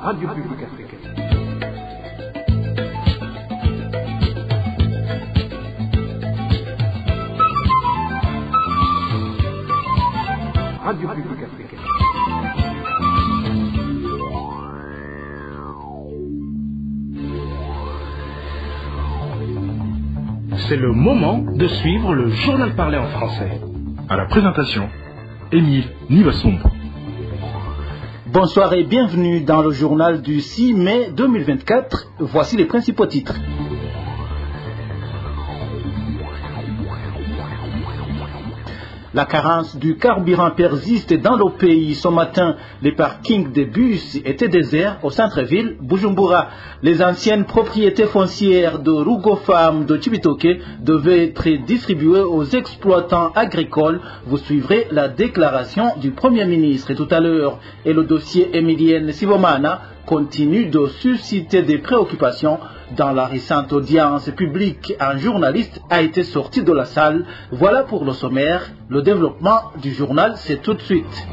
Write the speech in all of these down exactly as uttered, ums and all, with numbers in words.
Radio Publique Africaine. Radio Publique Africaine. C'est le moment de suivre le journal parlé en français. À la présentation, Émile Nivasombo. Bonsoir et bienvenue dans le journal du six mai deux mille vingt-quatre. Voici les principaux titres. La carence du carburant persiste dans le pays. Ce matin, les parkings des bus étaient déserts au centre-ville Bujumbura. Les anciennes propriétés foncières de Rugofam de Chibitoke devaient être distribuées aux exploitants agricoles. Vous suivrez la déclaration du Premier ministre tout à l'heure. Et le dossier Emilienne Sibomana continue de susciter des préoccupations. Dans la récente audience publique, un journaliste a été sorti de la salle. Voilà pour le sommaire. Le développement du journal, c'est tout de suite.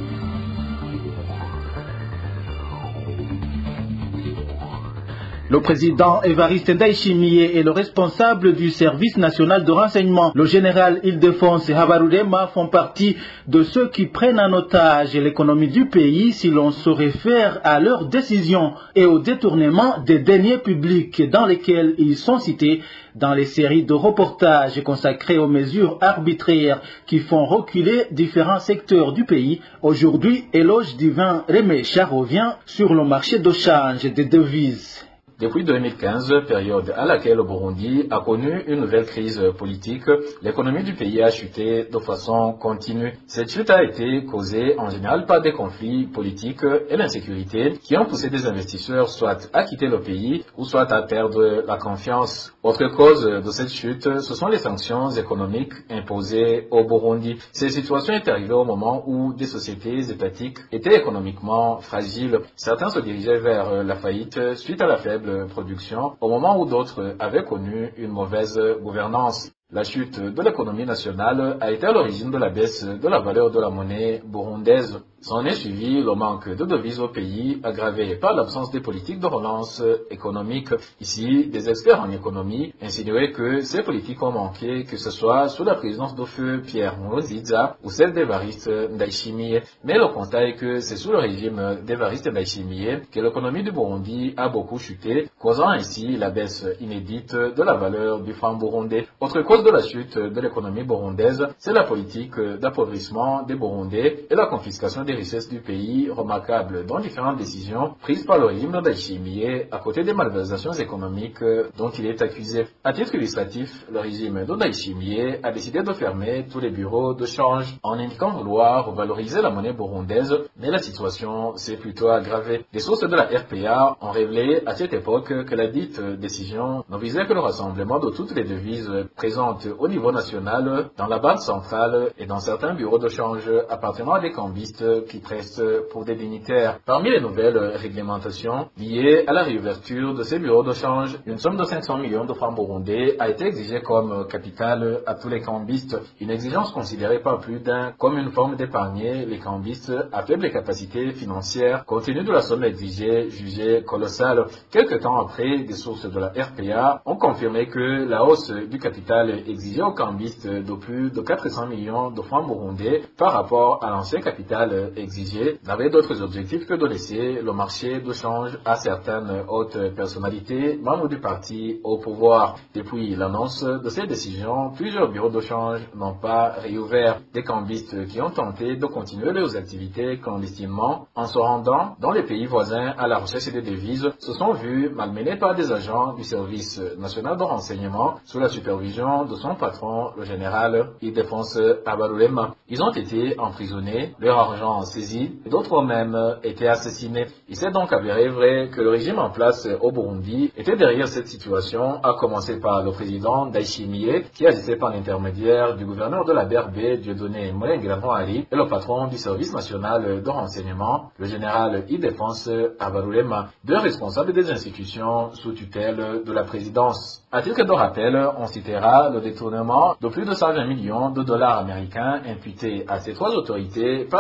Le président Évariste Ndayishimiye est le responsable du service national de renseignement. Le général Ildefonse Habarurema font partie de ceux qui prennent en otage l'économie du pays si l'on se réfère à leurs décisions et au détournement des deniers publics dans lesquels ils sont cités dans les séries de reportages consacrés aux mesures arbitraires qui font reculer différents secteurs du pays. Aujourd'hui, Éloge Divin Remecha revient sur le marché de change des devises. Depuis deux mille quinze, période à laquelle le Burundi a connu une nouvelle crise politique, l'économie du pays a chuté de façon continue. Cette chute a été causée en général par des conflits politiques et l'insécurité qui ont poussé des investisseurs soit à quitter le pays ou soit à perdre la confiance. Autre cause de cette chute, ce sont les sanctions économiques imposées au Burundi. Ces situations est arrivée au moment où des sociétés étatiques étaient économiquement fragiles. Certains se dirigeaient vers la faillite suite à la faible production, au moment où d'autres avaient connu une mauvaise gouvernance. La chute de l'économie nationale a été à l'origine de la baisse de la valeur de la monnaie burundaise. S'en est suivi le manque de devises au pays, aggravé par l'absence des politiques de relance économique. Ici, des experts en économie insinuaient que ces politiques ont manqué, que ce soit sous la présidence de feu Pierre Nkurunziza ou celle d'Évariste Ndayishimiye. Mais le constat est que c'est sous le régime d'Évariste Ndayishimiye que l'économie du Burundi a beaucoup chuté, causant ainsi la baisse inédite de la valeur du franc burundais. Autre cause de la chute de l'économie burundaise, c'est la politique d'appauvrissement des Burundais et la confiscation des richesses du pays, remarquable dans différentes décisions prises par le régime de Ndayishimiye à côté des malversations économiques dont il est accusé. À titre illustratif, le régime de Ndayishimiye a décidé de fermer tous les bureaux de change en indiquant vouloir revaloriser la monnaie burundaise, mais la situation s'est plutôt aggravée. Des sources de la R P A ont révélé à cette époque que la dite décision ne visait que le rassemblement de toutes les devises présentes au niveau national, dans la banque centrale et dans certains bureaux de change appartenant à des cambistes qui prestent pour des dignitaires. Parmi les nouvelles réglementations liées à la réouverture de ces bureaux de change, une somme de cinq cents millions de francs burundais a été exigée comme capital à tous les cambistes, une exigence considérée par plus d'un comme une forme d'épargner les cambistes à faible capacité financière, compte tenu de la somme exigée jugée colossale. Quelque temps après, des sources de la R P A ont confirmé que la hausse du capital exigé aux cambistes de plus de quatre cents millions de francs burundais par rapport à l'ancien capital exigé n'avait d'autres objectifs que de laisser le marché de change à certaines hautes personnalités, membres du parti au pouvoir. Depuis l'annonce de ces décisions, plusieurs bureaux de change n'ont pas réouvert. Des cambistes qui ont tenté de continuer leurs activités clandestinement en se rendant dans les pays voisins à la recherche des devises se sont vus malmenés par des agents du service national de renseignement sous la supervision de son patron, le général Ildefonse Habarurema. Ils ont été emprisonnés, leur argent saisi, et d'autres ont même été assassinés. Il s'est donc avéré vrai que le régime en place au Burundi était derrière cette situation, à commencer par le président Ndayishimiye, qui agissait par l'intermédiaire du gouverneur de la B R B, Dieudonné Molengrano-Ali, et le patron du service national de renseignement, le général Ildefonse Habarurema, deux responsables des institutions sous tutelle de la présidence. À titre de rappel, on citera le détournement de plus de cent vingt millions de dollars américains imputés à ces trois autorités par diverses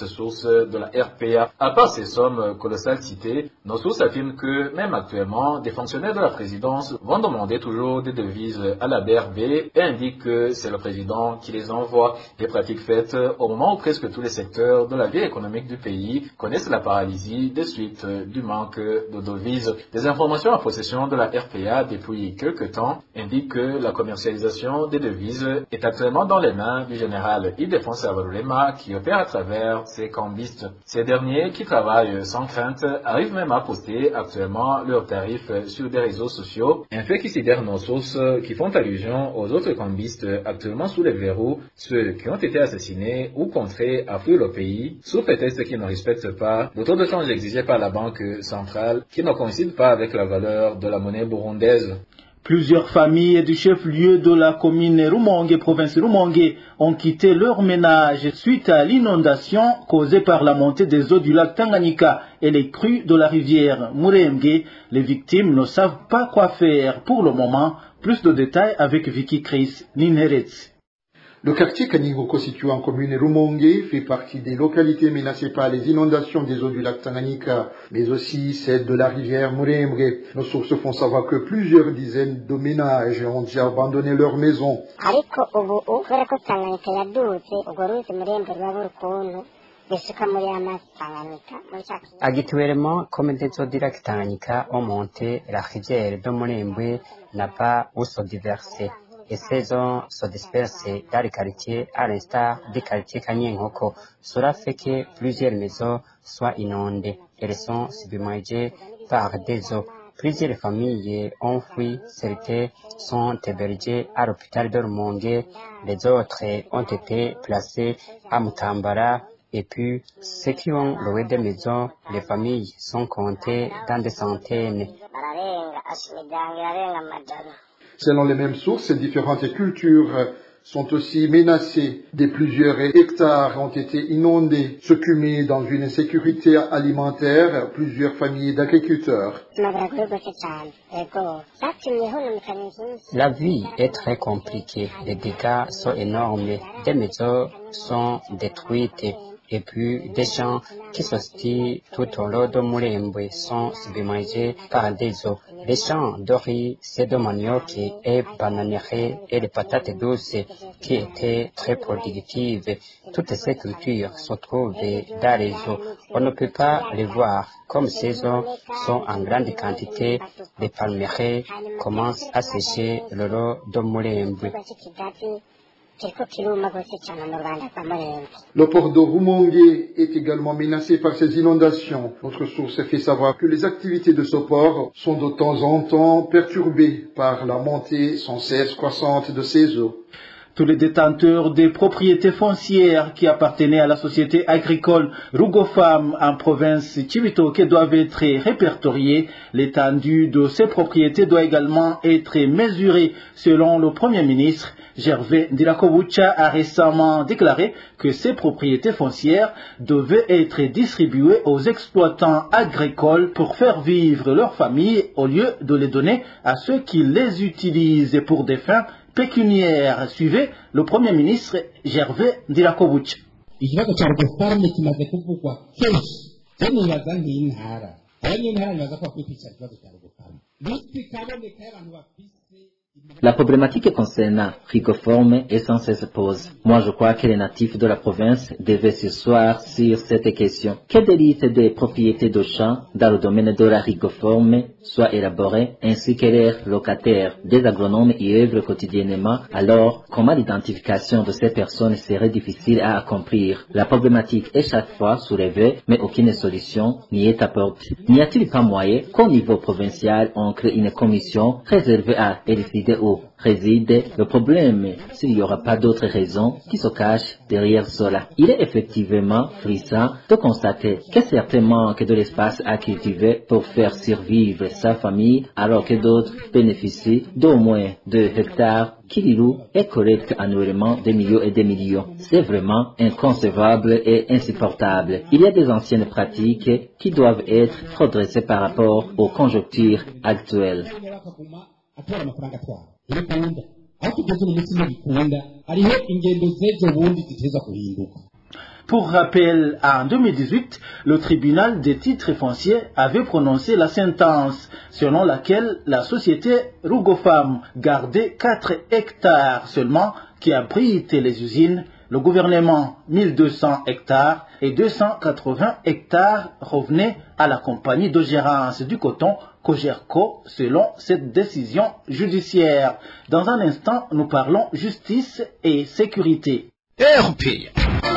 sources de la R P A. À part ces sommes colossales citées, nos sources affirment que même actuellement, des fonctionnaires de la présidence vont demander toujours des devises à la B R B et indiquent que c'est le président qui les envoie. Des pratiques faites au moment où presque tous les secteurs de la vie économique du pays connaissent la paralysie des suites du manque de devises. Des informations en possession de la R P A depuis quelques temps indiquent que la commercialisation des devises est actuellement dans les mains du général Ildefonso Salvador qui opère à travers ses cambistes. Ces derniers, qui travaillent sans crainte, arrivent même à poster actuellement leurs tarifs sur des réseaux sociaux, un fait qui sidère nos sources qui font allusion aux autres cambistes actuellement sous les verrous, ceux qui ont été assassinés ou contraints à fuir le pays, sous prétexte qu'ils ne respectent pas le taux de change exigé par la Banque centrale, qui ne coïncide pas avec la valeur de la monnaie burundaise. Plusieurs familles du chef-lieu de la commune Rumongue, province Rumongue, ont quitté leur ménage suite à l'inondation causée par la montée des eaux du lac Tanganyika et les crues de la rivière Murenge. Les victimes ne savent pas quoi faire pour le moment. Plus de détails avec Vicky Chris Ninheretz. Le quartier Kanigoko, situé en commune Rumongue, fait partie des localités menacées par les inondations des eaux du lac Tanganyika, mais aussi celles de la rivière Murembe. Nos sources font savoir que plusieurs dizaines de ménages ont déjà abandonné leur maison. Actuellement, comme des eaux du lac Tanganyika ont monté, la rivière de Murembe n'a pas où se déverser. Et ces eaux se dispersent dans les quartiers, à l'instar des quartiers Kanyenkoko. Cela fait que plusieurs maisons soient inondées. Elles sont submergées par des eaux. Plusieurs familles ont fui, certaines sont hébergées à l'hôpital de Rumongue, les autres ont été placées à Mutambara. Et puis, ceux qui ont loué des maisons, les familles sont comptées dans des centaines. Selon les mêmes sources, ces différentes cultures sont aussi menacées. Des plusieurs hectares ont été inondés, ce qui met dans une insécurité alimentaire plusieurs familles d'agriculteurs. La vie est très compliquée. Les dégâts sont énormes. Des maisons sont détruites. Et puis, des champs qui se situent tout au long de Murembe sont submergés par des eaux. Les champs de riz, c'est de manioc et bananeries et les patates douces qui étaient très productives. Toutes ces cultures se trouvent dans les eaux. On ne peut pas les voir. Comme ces eaux sont en grande quantité, les palmiers commencent à sécher le long de Murembe. Le port de Rumongue est également menacé par ces inondations. Notre source fait savoir que les activités de ce port sont de temps en temps perturbées par la montée sans cesse croissante de ces eaux. Tous les détenteurs des propriétés foncières qui appartenaient à la société agricole Rugofam en province Cibitoke doivent être répertoriés. L'étendue de ces propriétés doit également être mesurée. Selon le Premier ministre, Gervais Ndirakobucha a récemment déclaré que ces propriétés foncières devaient être distribuées aux exploitants agricoles pour faire vivre leurs familles au lieu de les donner à ceux qui les utilisent pour des fins pécuniaires. Suivez le Premier ministre Gervais Ndirakobucha. Ikibazo cha Rugofarme kimaze kuvugwa kenshi je nibaza nk'intara abanyentara nibaza ko bakwipica ikibazo cha Rugofarme bisikaboneka abantu bafise. La problématique concernant Rigoforme est sans cesse pose. Moi, je crois que les natifs de la province devaient s'asseoir sur cette question. Quelle liste des propriétés de champs dans le domaine de la Rigoforme soit élaborée, ainsi que leurs locataires. Des agronomes y œuvrent quotidiennement, alors comment l'identification de ces personnes serait difficile à accomplir. La problématique est chaque fois soulevée, mais aucune solution n'y est apportée. N'y a-t-il pas moyen qu'au niveau provincial, on crée une commission réservée à élucider où réside le problème, s'il n'y aura pas d'autres raisons qui se cachent derrière cela. Il est effectivement frustrant de constater que certains manquent de l'espace à cultiver pour faire survivre sa famille, alors que d'autres bénéficient d'au moins deux hectares qui louent et collectent annuellement des millions et des millions. C'est vraiment inconcevable et insupportable. Il y a des anciennes pratiques qui doivent être redressées par rapport aux conjonctures actuelles. Atwara amafaranga atwara irikunda aho tugeze mu mutima bikunda hariho ingendo zejo bundi ziteza kuhinduka. Pour rappel, en deux mille dix-huit, le tribunal des titres fonciers avait prononcé la sentence selon laquelle la société Rugofam gardait quatre hectares seulement qui abritent les usines. Le gouvernement, mille deux cents hectares et deux cent quatre-vingts hectares revenaient à la compagnie de gérance du coton Cogerco selon cette décision judiciaire. Dans un instant, nous parlons justice et sécurité. R P.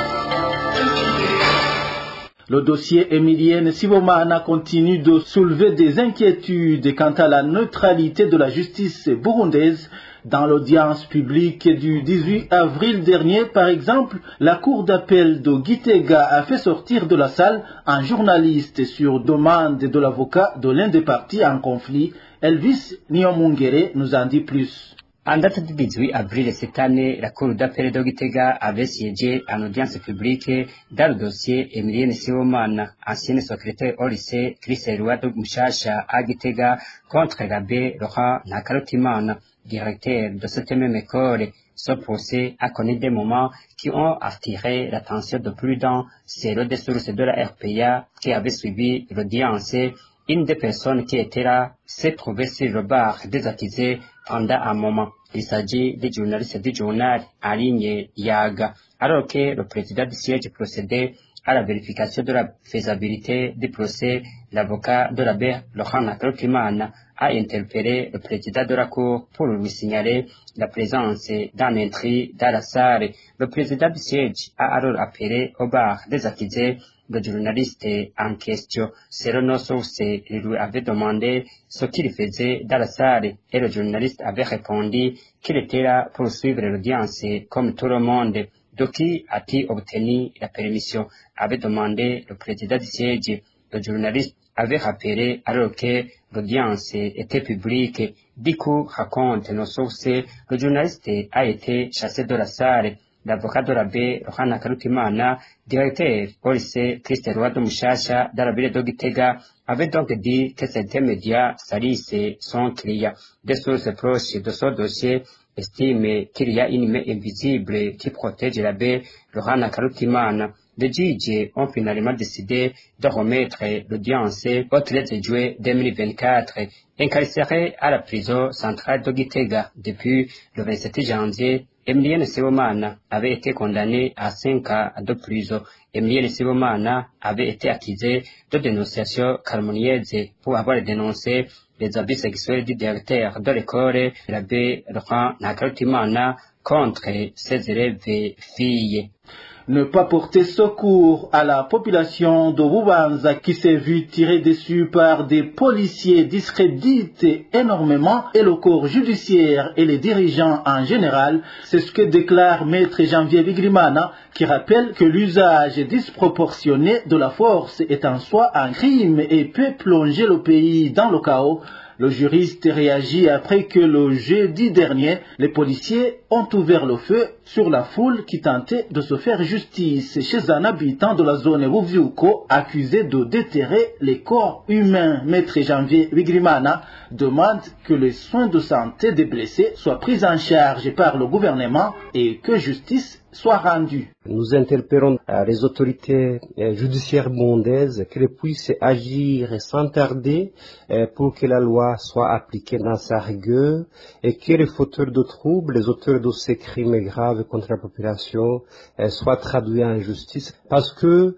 Le dossier Emilienne Sibomana continue de soulever des inquiétudes quant à la neutralité de la justice burundaise. Dans l'audience publique du dix-huit avril dernier, par exemple, la cour d'appel de Gitega a fait sortir de la salle un journaliste sur demande de l'avocat de l'un des partis en conflit. Elvis Niomungere nous en dit plus. En date du dix-huit avril cette année, la Cour d'appel de Gitega avait siégé en audience publique dans le dossier Emilienne Sibomana, ancienne secrétaire au lycée Chris Eluado Mushasha à Gitega, contre l'abbé Laurent Nakarutimana, directeur de cette même école. Ce procès a connu des moments qui ont attiré l'attention de plus d'un. Selon des sources de la R P A qui avait suivi l'audience, une des personnes qui était là s'est trouvée sur le bar désattisée pendant un moment. Il s'agit des journalistes du journal en ligne Yaga. Alors que le président du siège procédait à la vérification de la faisabilité du procès, l'avocat de l'abbé Laurent Nakarutimana a interpellé le président de la cour pour lui signaler la présence d'un intrus dans la salle. Le président du siège a alors appelé au bar désattisé le journaliste en question. Selon nos sources, il lui avait demandé ce qu'il faisait dans la salle et le journaliste avait répondu qu'il était là pour suivre l'audience comme tout le monde. De qui a-t-il obtenu la permission? Avait demandé le président du siège. Le journaliste avait rappelé alors que l'audience était publique. Du coup, raconte nos sources, le journaliste a été chassé de la salle. L'avocat de l'abbé Laurent Nakarutimana, directeur au lycée Christ Eluado Mushasha dans la ville de Gitega, avait donc dit que certains médias salissent son client. Des sources proches de ce dossier estiment qu'il y a une main invisible qui protège l'abbé Laurent Nakarutimana. Les juges ont finalement décidé de remettre l'audience au treize juillet deux mille vingt-quatre, incarcéré à la prison centrale de Gitega depuis le vingt-sept janvier. Emilienne Sibomana avait été condamné à cinq ans de prison. Emilienne Sibomana avait été accusé de dénonciation calomnieuse pour avoir dénoncé les abus sexuels du directeur de l'école, l'abbé Laurent Nakarutimana, contre ses élèves filles. Ne pas porter secours à la population de Bubanza qui s'est vue tirer dessus par des policiers discrédite énormément et le corps judiciaire et les dirigeants en général. C'est ce que déclare maître Janvier Vigrimana, qui rappelle que l'usage disproportionné de la force est en soi un crime et peut plonger le pays dans le chaos. Le juriste réagit après que le jeudi dernier, les policiers ont ouvert le feu sur la foule qui tentait de se faire justice chez un habitant de la zone Wuviuko accusé de déterrer les corps humains. Maître Janvier Vigrimana demande que les soins de santé des blessés soient pris en charge par le gouvernement et que justice soit rendue. Nous interpellons les autorités judiciaires burundaises qu'elles puissent agir sans tarder pour que la loi soit appliquée dans sa rigueur et que les fauteurs de troubles, les auteurs de ces crimes graves contre la population soient traduits en justice, parce que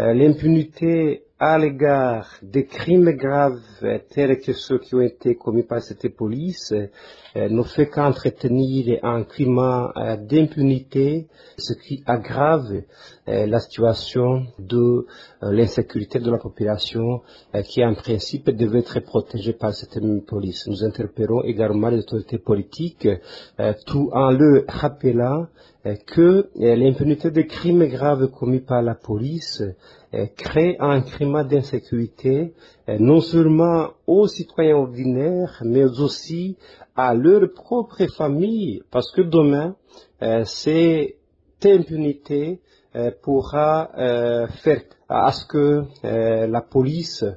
l'impunité à l'égard des crimes graves tels que ceux qui ont été commis par cette police ne fait qu'entretenir un climat d'impunité, ce qui aggrave la situation de l'insécurité de la population qui en principe devait être protégée par cette même police. Nous interpellons également les autorités politiques tout en leur rappelant que l'impunité des crimes graves commis par la police crée un climat d'insécurité non seulement aux citoyens ordinaires mais aussi à leur propre famille, parce que demain cette impunité pourra faire à ce que la police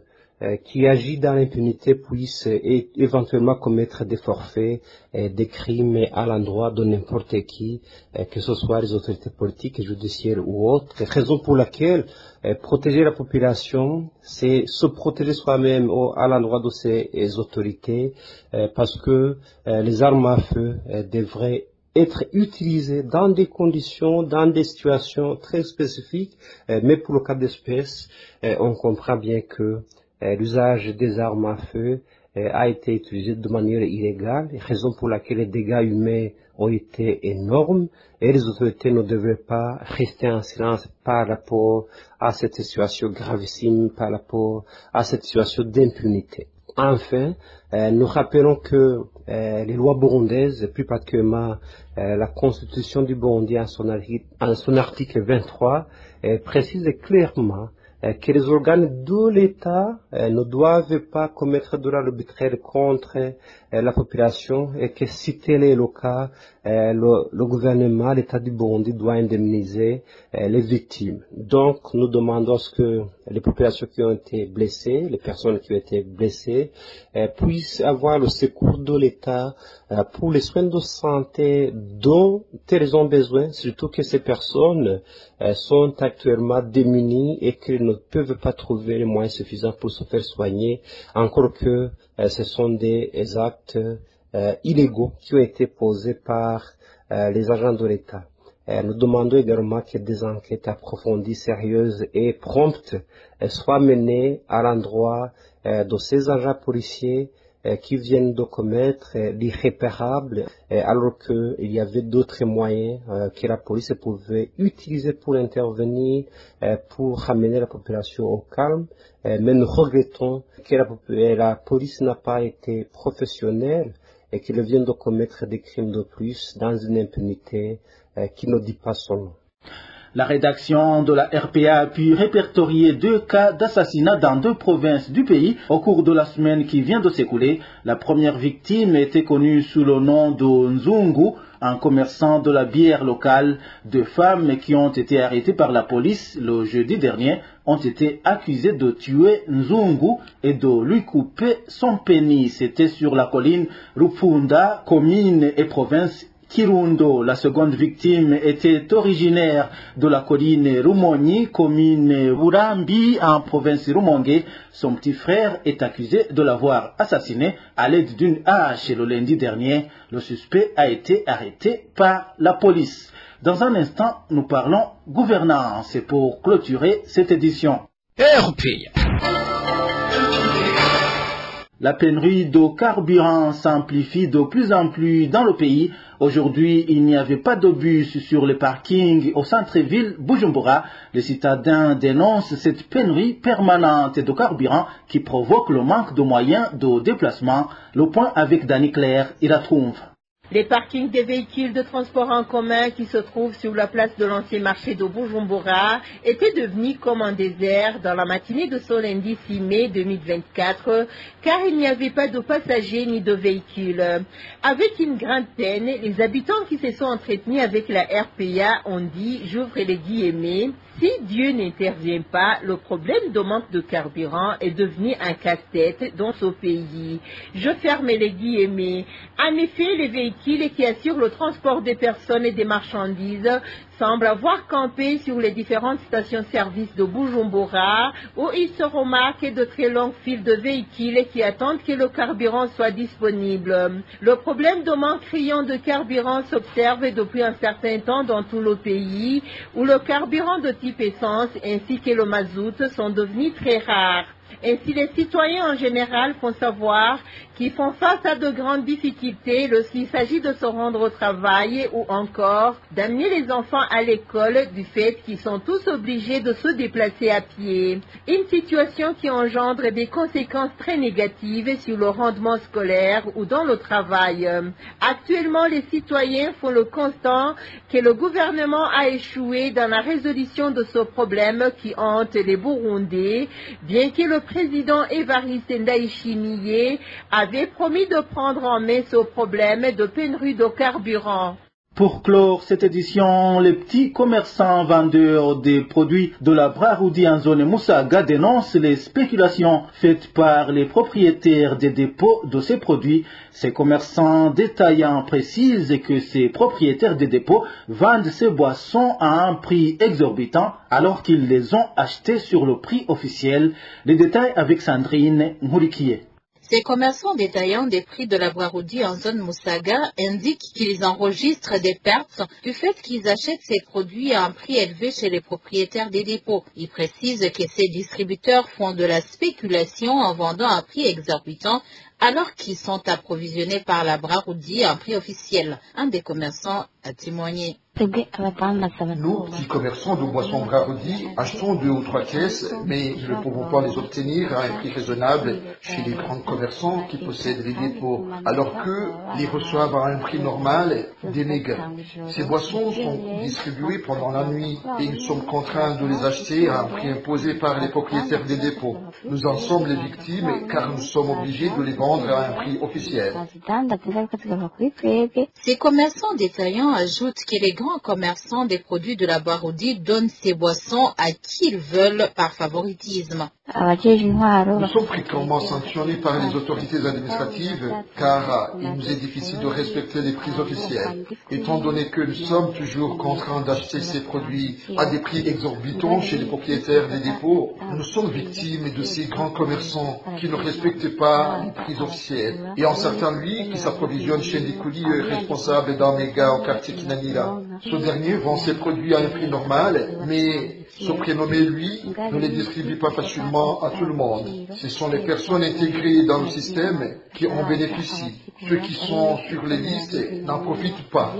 euh, qui agit dans l'impunité puisse é éventuellement commettre des forfaits, euh, des crimes à l'endroit de n'importe qui, euh, que ce soit les autorités politiques, judiciaires ou autres. Raison pour laquelle euh, protéger la population, c'est se protéger soi-même à l'endroit de ces autorités, euh, parce que euh, les armes à feu euh, devraient être utilisées dans des conditions, dans des situations très spécifiques, euh, mais pour le cas d'espèce, euh, on comprend bien que euh, l'usage des armes à feu euh, a été utilisé de manière illégale, raison pour laquelle les dégâts humains ont été énormes et les autorités ne devraient pas rester en silence par rapport à cette situation gravissime, par rapport à cette situation d'impunité. Enfin, euh, nous rappelons que euh, les lois burundaises, plus particulièrement euh, la Constitution du Burundi en son, en son article vingt-trois, euh, précise clairement euh, que les organes de l'État euh, ne doivent pas commettre de l'arbitraire contre euh, la population et que si tel est le cas, euh, le, le gouvernement, l'État du Burundi doit indemniser euh, les victimes. Donc, nous demandons que les populations qui ont été blessées, les personnes qui ont été blessées, euh, puissent avoir le secours de l'État euh, pour les soins de santé dont elles ont besoin, surtout que ces personnes euh, sont actuellement démunies et qu'elles ne peuvent pas trouver les moyens suffisants pour se faire soigner, encore que euh, ce sont des actes euh, illégaux qui ont été posés par euh, les agents de l'État. Euh, nous demandons également que des enquêtes approfondies, sérieuses et promptes euh, soient menées à l'endroit euh, de ces agents policiers euh, qui viennent de commettre euh, l'irréparable, euh, alors qu'il y avait d'autres moyens euh, que la police pouvait utiliser pour intervenir, euh, pour ramener la population au calme. Euh, mais nous regrettons que la, la police n'a pas été professionnelle et qu'elle vient de commettre des crimes de plus dans une impunité euh, qui ne dit pas son nom. La rédaction de la R P A a pu répertorier deux cas d'assassinat dans deux provinces du pays au cours de la semaine qui vient de s'écouler. La première victime était connue sous le nom de Nzungu, un commerçant de la bière locale. Deux femmes qui ont été arrêtées par la police le jeudi dernier ont été accusées de tuer Nzungu et de lui couper son pénis. C'était sur la colline Rupfunda, commune et province Kirundo. La seconde victime était originaire de la colline Rumonyi, commune Burambi, en province Rumongue. Son petit frère est accusé de l'avoir assassiné à l'aide d'une hache le lundi dernier. Le suspect a été arrêté par la police. Dans un instant, nous parlons gouvernance pour clôturer cette édition. R P A. La pénurie de carburant s'amplifie de plus en plus dans le pays. Aujourd'hui, il n'y avait pas de bus sur les parkings au centre-ville Bujumbura. Les citadins dénoncent cette pénurie permanente de carburant qui provoque le manque de moyens de déplacement. Le point avec Dani Claire, il la trouve. Les parkings des véhicules de transport en commun qui se trouvent sur la place de l'ancien marché de Bujumbura étaient devenus comme un désert dans la matinée de ce lundi six mai deux mille vingt-quatre, car il n'y avait pas de passagers ni de véhicules. Avec une grande peine, les habitants qui se sont entretenus avec la R P A ont dit, j'ouvre les guillemets, si Dieu n'intervient pas, le problème de manque de carburant est devenu un casse-tête dans ce pays. Je ferme les guillemets. En effet, les véhicules qui assurent le transport des personnes et des marchandises semblent avoir campé sur les différentes stations-service de Bujumbura, où il se remarque de très longues files de véhicules qui attendent que le carburant soit disponible. Le problème de manque criant de carburant s'observe depuis un certain temps dans tout le pays, où le carburant de type essence ainsi que le mazout sont devenus très rares. Ainsi, les citoyens en général font savoir qu'ils font face à de grandes difficultés lorsqu'il s'agit de se rendre au travail ou encore d'amener les enfants à l'école du fait qu'ils sont tous obligés de se déplacer à pied. Une situation qui engendre des conséquences très négatives sur le rendement scolaire ou dans le travail. Actuellement, les citoyens font le constat que le gouvernement a échoué dans la résolution de ce problème qui hante les Burundais, bien que le président Évariste Ndayishimiye avait promis de prendre en main ce problème de pénurie de carburant. Pour clore cette édition, les petits commerçants vendeurs des produits de la Braroudi en zone Moussaga dénoncent les spéculations faites par les propriétaires des dépôts de ces produits. Ces commerçants détaillants précisent que ces propriétaires des dépôts vendent ces boissons à un prix exorbitant alors qu'ils les ont achetées sur le prix officiel. Les détails avec Sandrine Mourikié. Ces commerçants détaillants des prix de la Braroudi en zone Moussaga indiquent qu'ils enregistrent des pertes du fait qu'ils achètent ces produits à un prix élevé chez les propriétaires des dépôts. Ils précisent que ces distributeurs font de la spéculation en vendant à un prix exorbitant alors qu'ils sont approvisionnés par la Braroudi à un prix officiel. Un des commerçants a témoigné. Nous, petits commerçants de boissons Braroudi, achetons deux ou trois caisses, mais nous ne pouvons pas les obtenir à un prix raisonnable chez les grands commerçants qui possèdent les dépôts, alors qu'eux les reçoivent à un prix normal des mégas. Ces boissons sont distribuées pendant la nuit et nous sommes contraints de les acheter à un prix imposé par les propriétaires des dépôts. Nous en sommes les victimes car nous sommes obligés de les vendre à un prix officiel. Ces commerçants détaillants ajoutent que les grands commerçants des produits de la Braroudi donnent ces boissons à qui ils veulent par favoritisme. Nous sommes fréquemment sanctionnés par les autorités administratives car il nous est difficile de respecter les prix officiels. Étant donné que nous sommes toujours contraints d'acheter ces produits à des prix exorbitants chez les propriétaires des dépôts, nous sommes victimes de ces grands commerçants qui ne respectent pas les prix officiels. Et en certains lui qui s'approvisionnent chez les colis responsables d'un méga au quartier Kinanira. Ce dernier vend ses produits à un prix normal, mais ce prénommé, lui, ne les distribue pas facilement à tout le monde. Ce sont les personnes intégrées dans le système qui en bénéficient. Ceux qui sont sur les listes n'en profitent pas.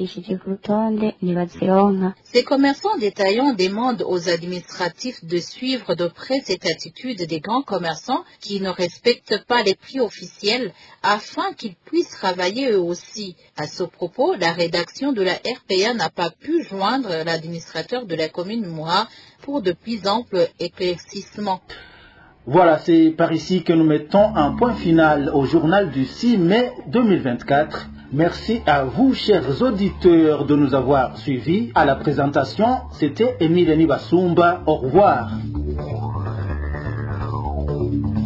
Ces commerçants détaillants demandent aux administratifs de suivre de près cette attitude des grands commerçants qui ne respectent pas les prix officiels afin qu'ils puissent travailler eux aussi. À ce propos, la rédaction de la R P A n'a pas pu joindre l'administrateur de la commune Moura pour de plus amples éclaircissements. Voilà, c'est par ici que nous mettons un point final au journal du six mai deux mille vingt-quatre. Merci à vous, chers auditeurs, de nous avoir suivis. À la présentation, c'était Émile Nibasumba. Au revoir.